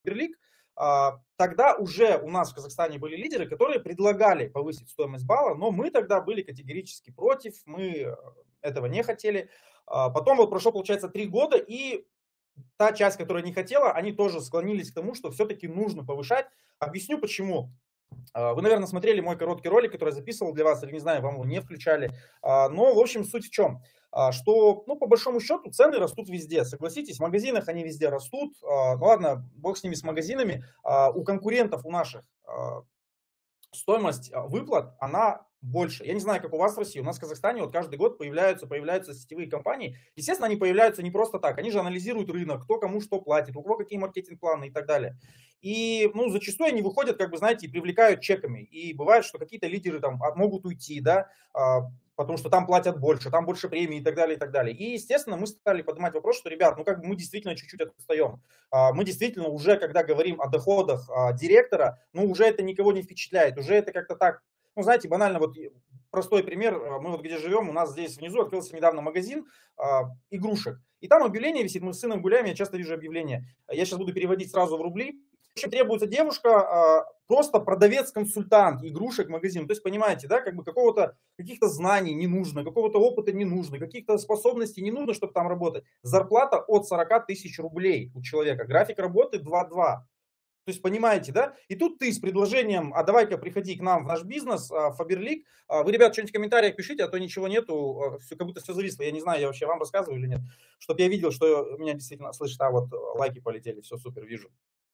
Фаберлик, тогда уже у нас в Казахстане были лидеры, которые предлагали повысить стоимость балла, но мы тогда были категорически против, мы этого не хотели. Потом вот прошло, получается, 3 года, и та часть, которая не хотела, они тоже склонились к тому, что все-таки нужно повышать. Объясню почему. Вы, наверное, смотрели мой короткий ролик, который я записывал для вас, или не знаю, вам его не включали. Но, в общем, суть в чем? Что, ну, по большому счету, цены растут везде. Согласитесь, в магазинах они везде растут. Ну ладно, бог с ними, с магазинами. У конкурентов, у наших, стоимость выплат, она больше. Я не знаю, как у вас в России, у нас в Казахстане вот каждый год появляются сетевые компании. Естественно, они появляются не просто так, они же анализируют рынок, кто кому что платит, у кого какие маркетинг-планы и так далее. И, ну, зачастую они выходят, как бы, знаете, и привлекают чеками. И бывает, что какие-то лидеры там могут уйти, да, потому что там платят больше, там больше премий и так далее, и так далее. И, естественно, мы стали поднимать вопрос, что, ребят, ну, как бы мы действительно чуть-чуть отстаем. Мы действительно уже, когда говорим о доходах директора, ну, уже это никого не впечатляет, уже это как-то так, ну, знаете, банально, вот простой пример, мы вот где живем, у нас здесь внизу открылся недавно магазин игрушек, и там объявление висит, мы с сыном гуляем, я часто вижу объявление, я сейчас буду переводить сразу в рубли. В общем, требуется девушка, просто продавец-консультант игрушек магазин. То есть, понимаете, да, как бы каких-то знаний не нужно, какого-то опыта не нужно, каких-то способностей не нужно, чтобы там работать. Зарплата от 40 тысяч рублей у человека, график работы 2-2. То есть, понимаете, да? И тут ты с предложением, а давай-ка приходи к нам в наш бизнес, Фаберлик. Вы, ребят, что-нибудь в комментариях пишите, а то ничего нету, как будто все зависло. Я не знаю, я вообще вам рассказываю или нет. Чтобы я видел, что меня действительно слышит, вот лайки полетели, все супер, вижу.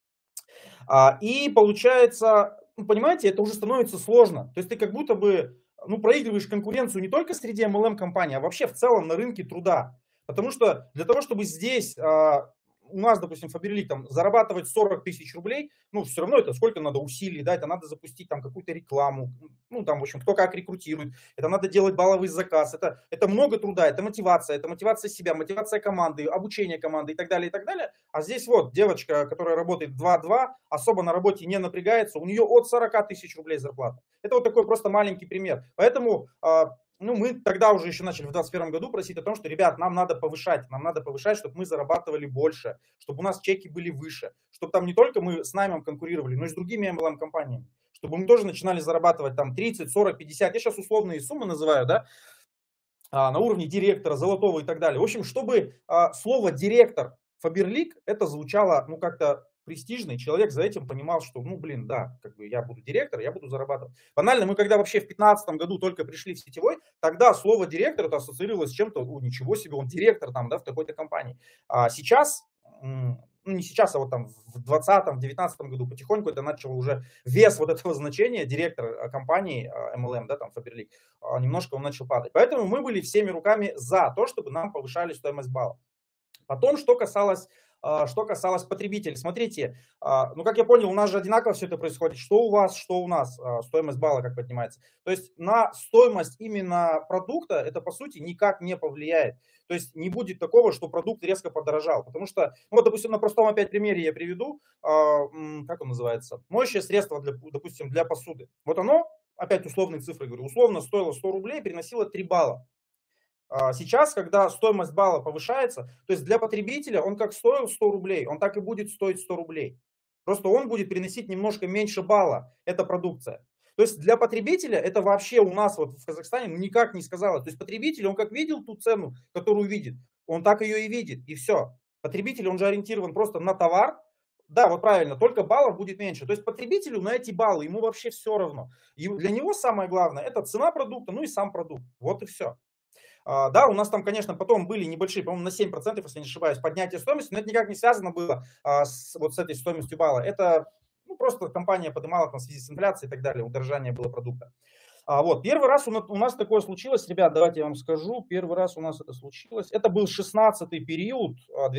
И получается, ну, понимаете, это уже становится сложно. То есть ты как будто бы, ну, проигрываешь конкуренцию не только среди MLM-компаний, а вообще в целом на рынке труда. Потому что для того, чтобы здесь у нас, допустим, Фаберлик там зарабатывать 40 тысяч рублей, ну, все равно это сколько надо усилий, да, это надо запустить там какую-то рекламу, ну, там, в общем, кто как рекрутирует, это надо делать балловый заказ, это много труда, это мотивация себя, мотивация команды, обучение команды и так далее, и так далее. А здесь вот девочка, которая работает 2-2, особо на работе не напрягается, у нее от 40 тысяч рублей зарплата. Это вот такой просто маленький пример. Поэтому ну, мы тогда уже еще начали в 2021 году просить о том, что, ребят, нам надо повышать, чтобы мы зарабатывали больше, чтобы у нас чеки были выше, чтобы там не только мы с наймом конкурировали, но и с другими MLM-компаниями, чтобы мы тоже начинали зарабатывать там 30, 40, 50, я сейчас условные суммы называю, да, на уровне директора, золотого и так далее. В общем, чтобы слово директор Фаберлик, это звучало, ну, как-то престижно, и человек за этим понимал, что, ну, блин, да, как бы я буду директор, я буду зарабатывать. Банально, мы когда вообще в 2015 году только пришли в сетевой, тогда слово директор это ассоциировалось с чем-то, ничего себе, он директор там, да, в такой-то компании. А сейчас, ну, не сейчас, а вот там в 2020-2019 году потихоньку это начало уже вес вот этого значения, директор компании MLM, да, там Фаберлик, немножко он начал падать. Поэтому мы были всеми руками за то, чтобы нам повышали стоимость баллов. Потом, что касалось потребителей. Смотрите, ну, как я понял, у нас же одинаково все это происходит. Что у вас, что у нас, стоимость балла как поднимается. То есть на стоимость именно продукта это, по сути, никак не повлияет. То есть не будет такого, что продукт резко подорожал. Потому что, ну, вот, допустим, на простом опять примере я приведу, как он называется, моющее средство, допустим, для посуды. Вот оно, опять условные цифры говорю, условно стоило 100 рублей, приносило 3 балла. Сейчас, когда стоимость балла повышается, то есть для потребителя он как стоил 100 рублей, он так и будет стоить 100 рублей. Просто он будет приносить немножко меньше балла, эта продукция. То есть для потребителя это вообще у нас вот в Казахстане никак не сказалось. То есть потребитель, он как видел ту цену, которую видит, он так ее и видит, и все. Потребитель, он же ориентирован просто на товар. Да, вот правильно, только баллов будет меньше. То есть потребителю на эти баллы, ему вообще все равно. И для него самое главное, это цена продукта, ну и сам продукт. Вот и все. Да, у нас там, конечно, потом были небольшие, по-моему, на 7%, если не ошибаюсь, поднятие стоимости, но это никак не связано было вот с этой стоимостью балла. Это, ну, просто компания поднимала там в связи с инфляцией и так далее, удорожание было продукта. Вот, первый раз у нас такое случилось, ребят, давайте я вам скажу, первый раз у нас это случилось, это был 16-й период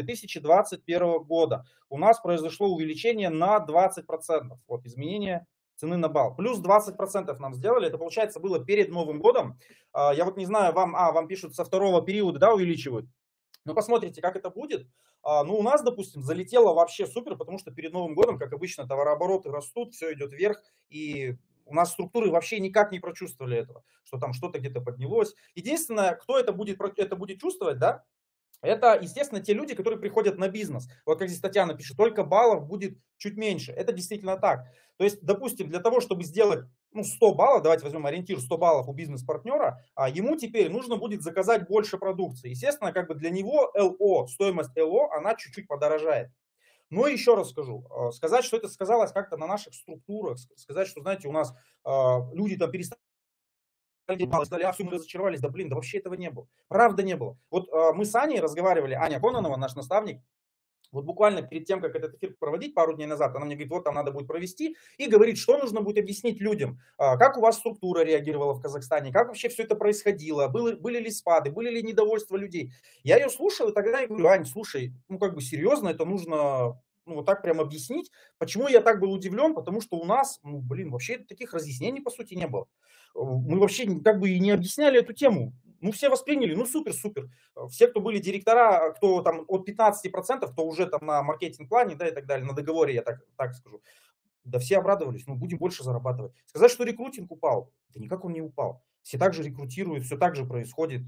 2021 года. У нас произошло увеличение на 20%, вот, изменение цены на балл. Плюс 20% нам сделали, это, получается, было перед Новым годом. Я вот не знаю, вам пишут со второго периода, да, увеличивают. Ну, посмотрите, как это будет. Ну, у нас, допустим, залетело вообще супер, потому что перед Новым годом, как обычно, товарообороты растут, все идет вверх, и у нас структуры вообще никак не прочувствовали этого, что там что-то где-то поднялось. Единственное, кто это будет чувствовать, да, Это, естественно, те люди, которые приходят на бизнес. Вот как здесь Татьяна пишет, только баллов будет чуть меньше. Это действительно так. То есть, допустим, для того, чтобы сделать 100 баллов, давайте возьмем ориентир 100 баллов у бизнес-партнера, ему теперь нужно будет заказать больше продукции. Естественно, как бы для него ЛО, стоимость ЛО, она чуть-чуть подорожает. Но еще раз скажу, сказать, что это сказалось как-то на наших структурах, сказать, что, знаете, у нас люди там перестали, сказали, все, мы разочаровались, да блин, да вообще этого не было. Правда не было. Вот мы с Аней разговаривали, Аня Кононова, наш наставник, вот буквально перед тем, как этот эфир проводить пару дней назад, она мне говорит, вот там надо будет провести, и говорит, что нужно будет объяснить людям, как у вас структура реагировала в Казахстане, как вообще все это происходило, были ли спады, были ли недовольства людей. Я ее слушал, и тогда я говорю, Ань, слушай, как бы серьезно, это нужно вот так прям объяснить. Почему я так был удивлен? Потому что у нас, вообще таких разъяснений по сути не было. Мы вообще как бы и не объясняли эту тему. Все восприняли, супер. Все, кто были директора, кто там от 15%, кто уже там на маркетинг-плане, да, и так далее, на договоре, я так скажу, да все обрадовались, будем больше зарабатывать. Сказать, что рекрутинг упал, да никак он не упал. Все так же рекрутируют, все так же происходит.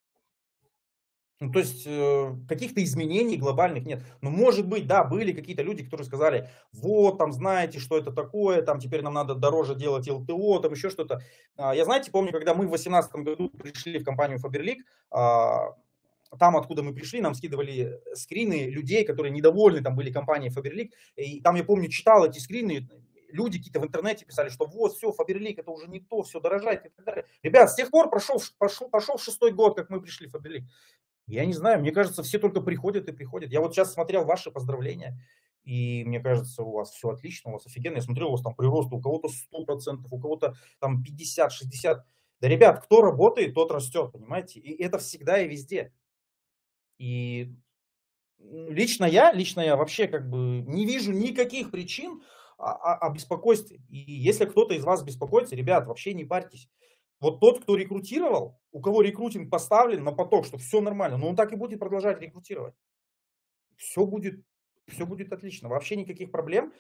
То есть каких-то изменений глобальных нет. Но может быть, да, были какие-то люди, которые сказали, вот, там, знаете, что это такое, там, теперь нам надо дороже делать ЛТО, там, еще что-то. Я, знаете, помню, когда мы в 2018 году пришли в компанию Faberlic, там, откуда мы пришли, нам скидывали скрины людей, которые недовольны там были компанией Faberlic. И там, я помню, читал эти скрины, люди какие-то в интернете писали, что вот, все, Faberlic, это уже не то, все дорожает и так далее. Ребят, с тех пор пошел 6-й год, как мы пришли в Faberlic. Я не знаю, мне кажется, все только приходят и приходят. Я вот сейчас смотрел ваши поздравления, и мне кажется, у вас все отлично, у вас офигенно. Я смотрел, у вас там прирост у кого-то 100%, у кого-то там 50, 60. Да, ребят, кто работает, тот растет, понимаете? И это всегда и везде. И лично я вообще как бы не вижу никаких причин о беспокойстве. И если кто-то из вас беспокоится, ребят, вообще не парьтесь. Вот тот, кто рекрутировал, у кого рекрутинг поставлен на поток, что все нормально, но он так и будет продолжать рекрутировать. Все будет, все будет отлично. Вообще никаких проблем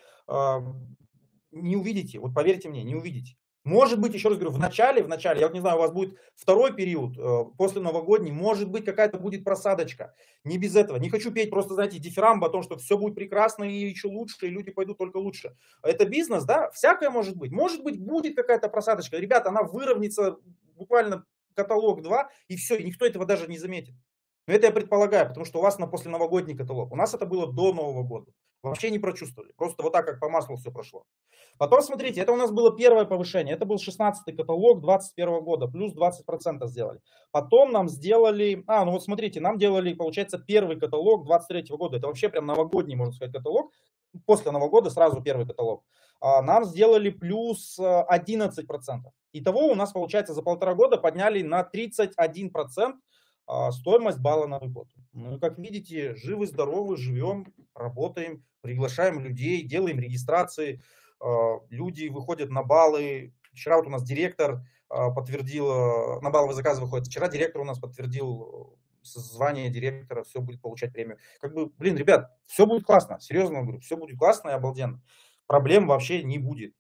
не увидите. Вот поверьте мне, не увидите. Может быть, еще раз говорю, в начале, я вот не знаю, у вас будет второй период, после новогодний, может быть, какая-то будет просадочка. Не без этого. Не хочу петь просто, знаете, дифирамбы о том, что все будет прекрасно и еще лучше, и люди пойдут только лучше. Это бизнес, да, всякое может быть. Может быть, будет какая-то просадочка. Ребята, она выровняется буквально каталог 2, и все, и никто этого даже не заметит. Но это я предполагаю, потому что у вас на посленовогодний каталог. У нас это было до Нового года. Вообще не прочувствовали. Просто вот так, как по маслу все прошло. Потом, смотрите, это у нас было первое повышение. Это был 16-й каталог 2021 года. Плюс 20% сделали. Потом нам сделали... вот смотрите, нам делали, получается, первый каталог 2023 года. Это вообще прям новогодний, можно сказать, каталог. После Нового года сразу первый каталог. Нам сделали плюс 11%. Итого у нас, получается, за 1,5 года подняли на 31% стоимость балла на выплату. Как видите, живы-здоровы, живем, работаем, приглашаем людей, делаем регистрации, люди выходят на баллы. Вчера вот у нас директор подтвердил, на балловые заказы выходит. Вчера директор у нас подтвердил звание директора, все будет получать премию. Как бы, ребят, все будет классно, серьезно говорю, все будет классно и обалденно. Проблем вообще не будет.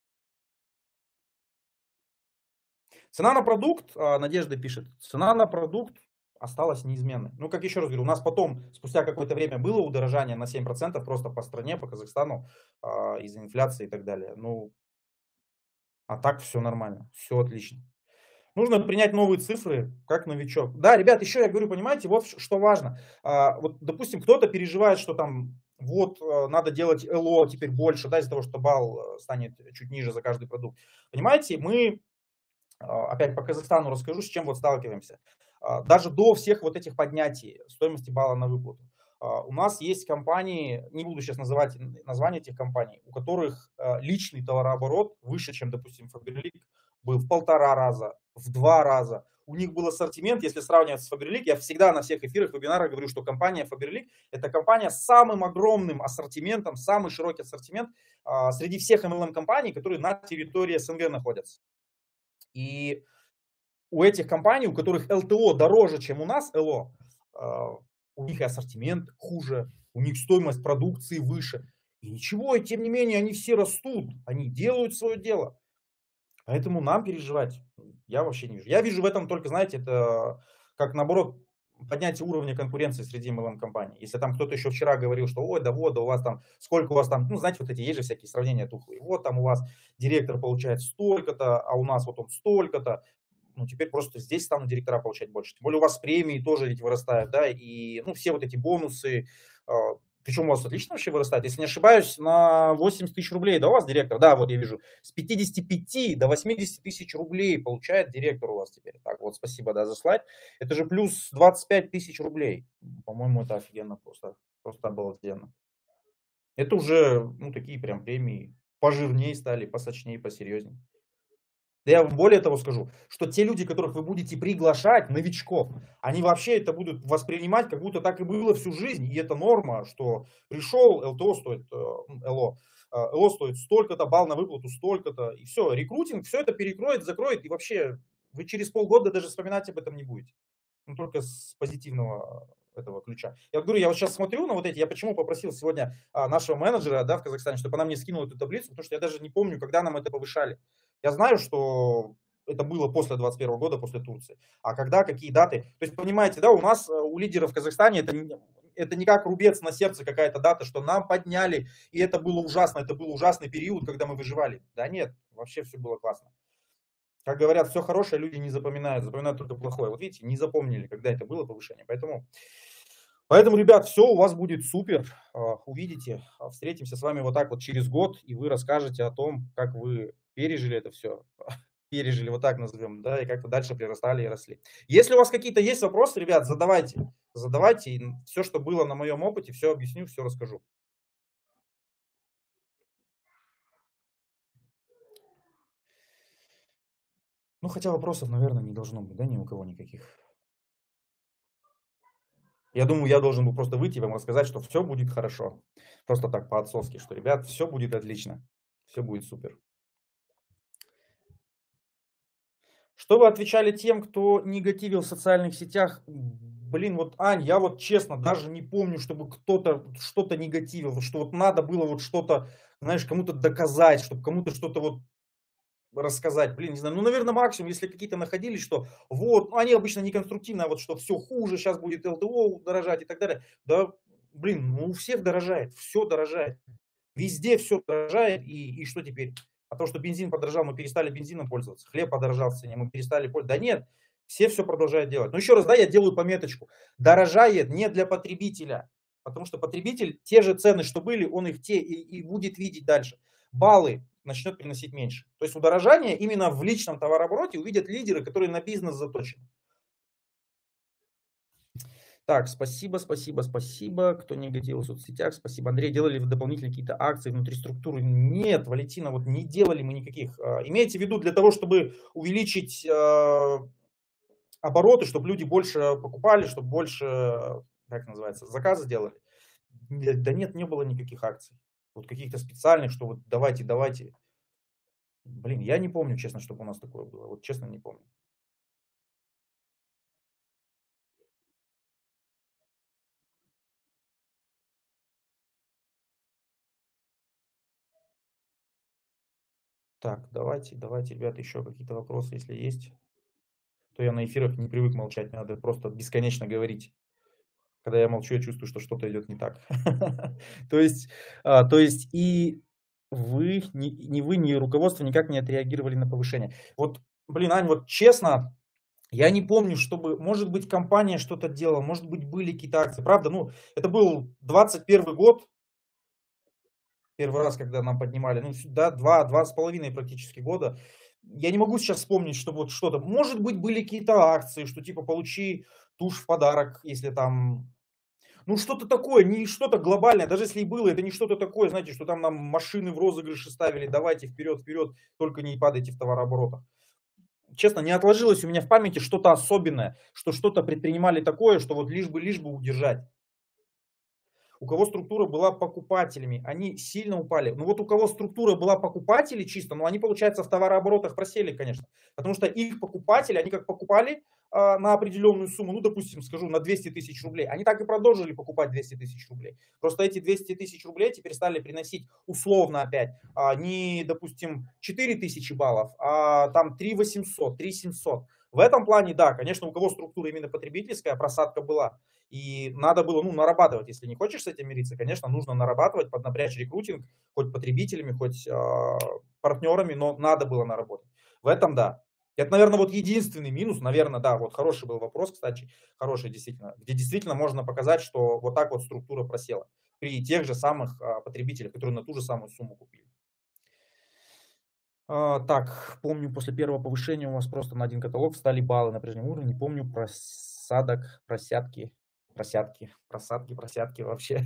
Цена на продукт, Надежда пишет, цена на продукт осталась неизменной. Как еще раз говорю, у нас потом, спустя какое-то время было удорожание на 7% просто по стране, по Казахстану, из-за инфляции и так далее. А так все нормально, все отлично. Нужно принять новые цифры, как новичок. Да, ребят, еще я говорю, понимаете, вот что важно. Вот, допустим, кто-то переживает, что там вот надо делать ЛО теперь больше, да, из-за того, что балл станет чуть ниже за каждый продукт. Понимаете, мы, опять по Казахстану расскажу, с чем вот сталкиваемся. Даже до всех вот этих поднятий стоимости балла на выплату. У нас есть компании, не буду сейчас называть название этих компаний, у которых личный товарооборот выше, чем, допустим, Faberlic, был в 1,5 раза, в 2 раза. У них был ассортимент, если сравнивать с Faberlic, я всегда на всех эфирах, вебинарах говорю, что компания Faberlic – это компания с самым огромным ассортиментом, самый широкий ассортимент среди всех MLM-компаний, которые на территории СНГ находятся. И у этих компаний, у которых ЛТО дороже, чем у нас ЛО, у них и ассортимент хуже, у них стоимость продукции выше. И ничего, и тем не менее, они все растут, они делают свое дело. Поэтому нам переживать я вообще не вижу. Я вижу в этом только, знаете, это как наоборот поднятие уровня конкуренции среди MLM-компаний. Если там кто-то еще вчера говорил, что ой, да вот, да у вас там, сколько у вас там, ну, знаете, вот эти есть же всякие сравнения тухлые. Вот там у вас директор получает столько-то, а у нас вот он столько-то. Ну, теперь просто здесь станут директора получать больше. Тем более у вас премии тоже ведь вырастают, да, и, ну, все вот эти бонусы, причем у вас отлично вообще вырастает. Если не ошибаюсь, на 80 тысяч рублей, да, у вас директор? Да, вот я вижу, с 55 до 80 тысяч рублей получает директор у вас теперь. Так, вот, спасибо, да, за слайд. Это же плюс 25 тысяч рублей. По-моему, это офигенно просто, просто обалденно. Это уже, ну, такие прям премии пожирнее стали, посочнее, посерьезнее. Да я вам более того скажу, что те люди, которых вы будете приглашать, новичков, они вообще это будут воспринимать, как будто так и было всю жизнь. И это норма, что пришел, ЛТО стоит, ЛО стоит столько-то, балл на выплату столько-то. И все, рекрутинг все это перекроет, закроет. И вообще вы через полгода даже вспоминать об этом не будете. Ну, только с позитивного этого ключа. Я вот говорю, я вот сейчас смотрю на вот эти, я почему попросил сегодня нашего менеджера, да, в Казахстане, чтобы она мне скинула эту таблицу, потому что я даже не помню, когда нам это повышали. Я знаю, что это было после 2021 года, после Турции. А когда, какие даты? То есть, понимаете, да, у нас, у лидеров в Казахстане, это не как рубец на сердце какая-то дата, что нам подняли, и это было ужасно, это был ужасный период, когда мы выживали. Да нет, вообще все было классно. Как говорят, все хорошее люди не запоминают, запоминают только плохое. Вот видите, не запомнили, когда это было повышение. Поэтому, ребят, все у вас будет супер. Увидите, встретимся с вами вот так вот через год, и вы расскажете о том, как вы пережили это все. Пережили, вот так назовем, да, и как-то дальше прирастали и росли. Если у вас какие-то есть вопросы, ребят, задавайте. Задавайте, и все, что было на моем опыте, все объясню, все расскажу. Ну, хотя вопросов, наверное, не должно быть, да, ни у кого никаких. Я думаю, я должен был просто выйти и вам рассказать, что все будет хорошо. Просто так по-отцовски, что, ребят, все будет отлично. Все будет супер. Что вы отвечали тем, кто негативил в социальных сетях? Блин, вот, Ань, я вот честно даже не помню, чтобы кто-то что-то негативил, что вот надо было вот что-то, знаешь, кому-то доказать, чтобы кому-то что-то вот рассказать. Блин, не знаю, ну, наверное, максимум, если какие-то находились, что вот, ну, они обычно не конструктивно, а вот что все хуже, сейчас будет ЛТО дорожать и так далее. Да, блин, ну, у всех дорожает, все дорожает. Везде все дорожает, и что теперь? А то, что бензин подорожал, мы перестали бензином пользоваться, хлеб подорожал в цене, мы перестали пользоваться. Да нет, все продолжают делать. Но еще раз, да, я делаю пометочку. Дорожает не для потребителя, потому что потребитель те же цены, что были, он их и будет видеть дальше. Баллы начнет приносить меньше. То есть удорожание именно в личном товарообороте увидят лидеры, которые на бизнес заточены. Так, спасибо. Кто негативил в соцсетях, спасибо. Андрей, делали вы дополнительные какие-то акции внутри структуры? Нет, Валентина, вот не делали мы никаких. Имейте в виду, для того, чтобы увеличить обороты, чтобы люди больше покупали, чтобы больше, как называется, заказы делали. Да нет, не было никаких акций. Вот каких-то специальных, что вот давайте. Блин, я не помню, честно, чтобы у нас такое было. Вот честно не помню. Так, давайте, ребята, еще какие-то вопросы, если есть. То я на эфирах не привык молчать, мне надо просто бесконечно говорить. Когда я молчу, я чувствую, что что-то идет не так. То есть и вы, ни вы, ни руководство никак не отреагировали на повышение. Вот, блин, Ань, вот честно, я не помню, чтобы, может быть, компания что-то делала, может быть, были какие-то акции. Правда, ну, это был 21 год, первый раз, когда нам поднимали, ну, да, два с половиной практически года. Я не могу сейчас вспомнить, что вот что-то. Может быть, были какие-то акции, что типа получи тушь в подарок, если там. Ну, что-то такое, не что-то глобальное. Даже если и было, это не что-то такое, знаете, что там нам машины в розыгрыше ставили, давайте вперед, только не падайте в товарооборотах. Честно, не отложилось у меня в памяти что-то особенное, что что-то предпринимали такое, что вот лишь бы удержать. У кого структура была покупателями, они сильно упали. Ну вот у кого структура была покупателей чисто, ну они, получается, в товарооборотах просели, конечно. Потому что их покупатели, они как покупали на определенную сумму, ну, допустим, скажу, на 200 тысяч рублей, они так и продолжили покупать 200 тысяч рублей. Просто эти 200 тысяч рублей теперь стали приносить условно опять не, допустим, 4 тысячи баллов, а там 3 800, 3 700. В этом плане, да, конечно, у кого структура именно потребительская, просадка была. И надо было, ну, нарабатывать. Если не хочешь с этим мириться, конечно, нужно нарабатывать, поднапрячь рекрутинг, хоть потребителями, хоть партнерами, но надо было наработать. В этом, да. Это, наверное, вот единственный минус, наверное, да, вот хороший был вопрос, кстати, хороший действительно, где действительно можно показать, что вот так вот структура просела при тех же самых потребителях, которые на ту же самую сумму купили. Так, помню, после первого повышения у вас просто на один каталог встали баллы на прежнем уровне. Не помню просятки вообще.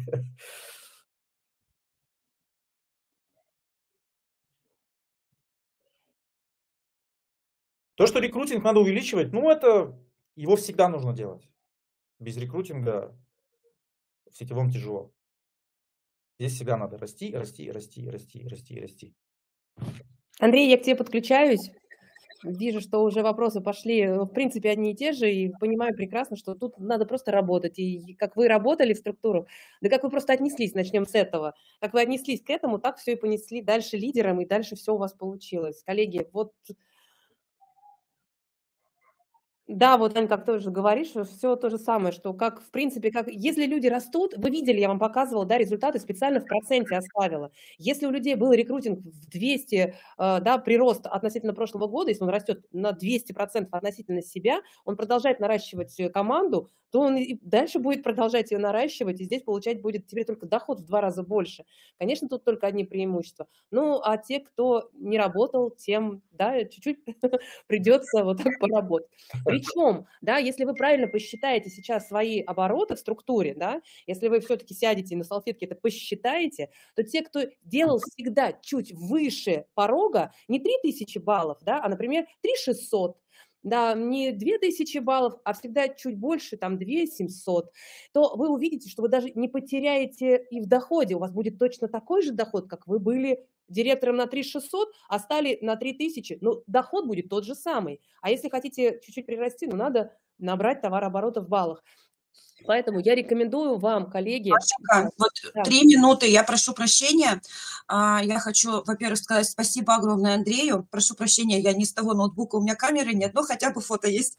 То, что рекрутинг надо увеличивать, ну, это его всегда нужно делать. Без рекрутинга в сетевом тяжело. Здесь всегда надо расти, расти, расти, расти, расти, расти. Андрей, я к тебе подключаюсь. Вижу, что уже вопросы пошли, в принципе, одни и те же, и понимаю прекрасно, что тут надо просто работать. И как вы работали в структуру, да как вы просто отнеслись, начнем с этого. Как вы отнеслись к этому, так все и понесли дальше лидером, и дальше все у вас получилось. Коллеги, вот... Да, вот, Ань, как ты уже говоришь, все то же самое, что как, в принципе, как если люди растут, вы видели, я вам показывала, да, результаты специально в проценте оставила. Если у людей был рекрутинг в 200, да, прирост относительно прошлого года, если он растет на 200% относительно себя, он продолжает наращивать команду, то он и дальше будет продолжать ее наращивать, и здесь получать будет теперь только доход в 2 раза больше. Конечно, тут только одни преимущества. Ну, а те, кто не работал, тем, да, чуть-чуть придется вот так поработать. Причем, да, если вы правильно посчитаете сейчас свои обороты в структуре, да, если вы все-таки сядете на салфетке это посчитаете, то те, кто делал всегда чуть выше порога, не 3000 баллов, да, а, например, 3600, да, не 2000 баллов, а всегда чуть больше, там, 2700, то вы увидите, что вы даже не потеряете и в доходе, у вас будет точно такой же доход, как вы были директором на 3600, а стали на 3000, ну, доход будет тот же самый. А если хотите чуть-чуть прирасти, ну, надо набрать товарооборота в баллах. Поэтому я рекомендую вам, коллеги... Машенька, вот да. 3 минуты, я прошу прощения. Я хочу, во-первых, сказать спасибо огромное Андрею. Прошу прощения, я не с того ноутбука, у меня камеры нет, но хотя бы фото есть.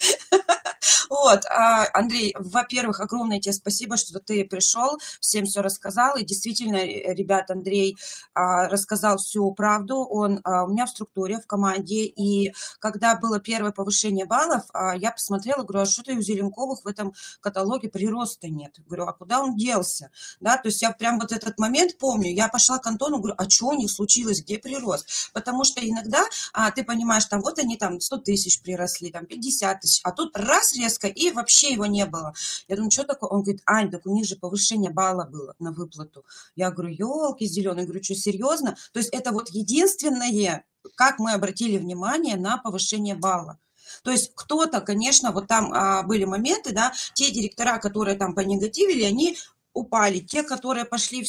Вот, Андрей, во-первых, огромное тебе спасибо, что ты пришел, всем все рассказал. И действительно, ребят, Андрей рассказал всю правду. Он у меня в структуре, в команде. И когда было первое повышение баллов, я посмотрела, говорю, а что-то у Зеленковых в этом каталоге прироста нет. Говорю, а куда он делся? Да, то есть я прям вот этот момент помню. Я пошла к Антону, говорю, а что у них случилось, где прирост? Потому что иногда ты понимаешь, там вот они там 100 тысяч приросли, там 50 тысяч, а тут раз резко, и вообще его не было. Я думаю, что такое? Он говорит, Ань, так у них же повышение балла было на выплату. Я говорю, елки зеленые, говорю, что, серьезно? То есть это вот единственное, как мы обратили внимание на повышение балла. То есть кто-то, конечно, вот там были моменты, да, те директора, которые там понегативили, они упали. Те, которые пошли в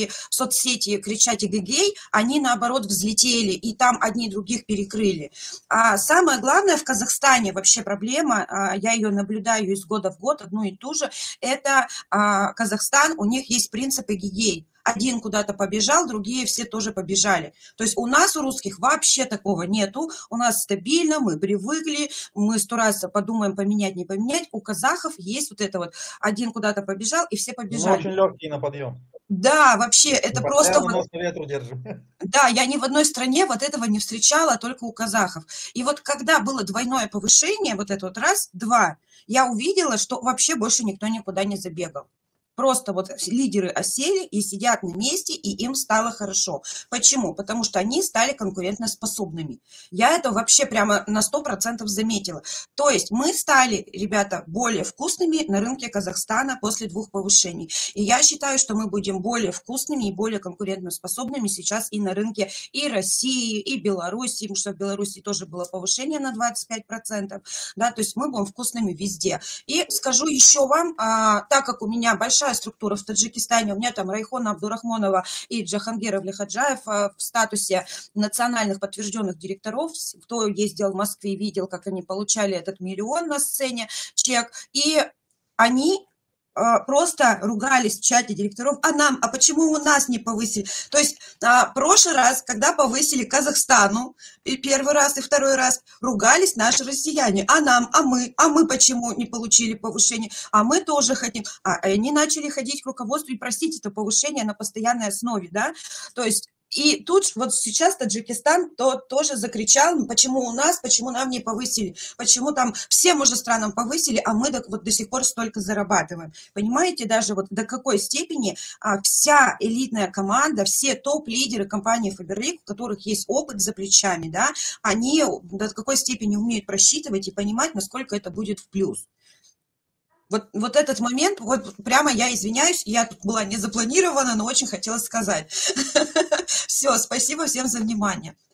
соцсети кричать эгегей, они наоборот взлетели, и там одни других перекрыли. А самое главное в Казахстане вообще проблема, я ее наблюдаю из года в год, одну и ту же, это Казахстан, у них есть принцип эгегей. Один куда-то побежал, другие все тоже побежали. То есть у нас, у русских, вообще такого нету. У нас стабильно, мы привыкли, мы 100 раз подумаем, поменять, не поменять. У казахов есть вот это вот, один куда-то побежал, и все побежали. Мы очень легкие на подъем. Да, вообще, это просто... Нос на ветру держим. Да, я ни в одной стране вот этого не встречала, только у казахов. И вот когда было двойное повышение, вот это вот раз, два, я увидела, что вообще больше никто никуда не забегал. Просто вот лидеры осели и сидят на месте, и им стало хорошо. Почему? Потому что они стали конкурентоспособными. Я это вообще прямо на 100% заметила. То есть мы стали, ребята, более вкусными на рынке Казахстана после 2 повышений. И я считаю, что мы будем более вкусными и более конкурентоспособными сейчас и на рынке и России, и Беларуси, потому что в Беларуси тоже было повышение на 25%. Да, то есть мы будем вкусными везде. И скажу еще вам, так как у меня большая структура в Таджикистане, у меня там Райхона Абдурахмонова и Джахангир Авлихаджаев в статусе национальных подтвержденных директоров, кто ездил в Москве, видел, как они получали этот 1 000 000 на сцене, чек, и они просто ругались в чате директоров, а почему у нас не повысили? То есть в прошлый раз, когда повысили Казахстану, и первый раз, и второй раз, ругались наши россияне, а мы почему не получили повышение, а мы тоже хотим, они начали ходить к руководству и просить это повышение на постоянной основе, да, то есть и тут вот сейчас Таджикистан тоже закричал, почему у нас, почему нам не повысили, почему там всем уже странам повысили, а мы вот до сих пор столько зарабатываем. Понимаете, даже вот до какой степени вся элитная команда, все топ-лидеры компании Faberlic, у которых есть опыт за плечами, да, они до какой степени умеют просчитывать и понимать, насколько это будет в плюс. Вот этот момент, вот прямо я извиняюсь, я тут была не запланирована, но очень хотела сказать. Все, спасибо всем за внимание.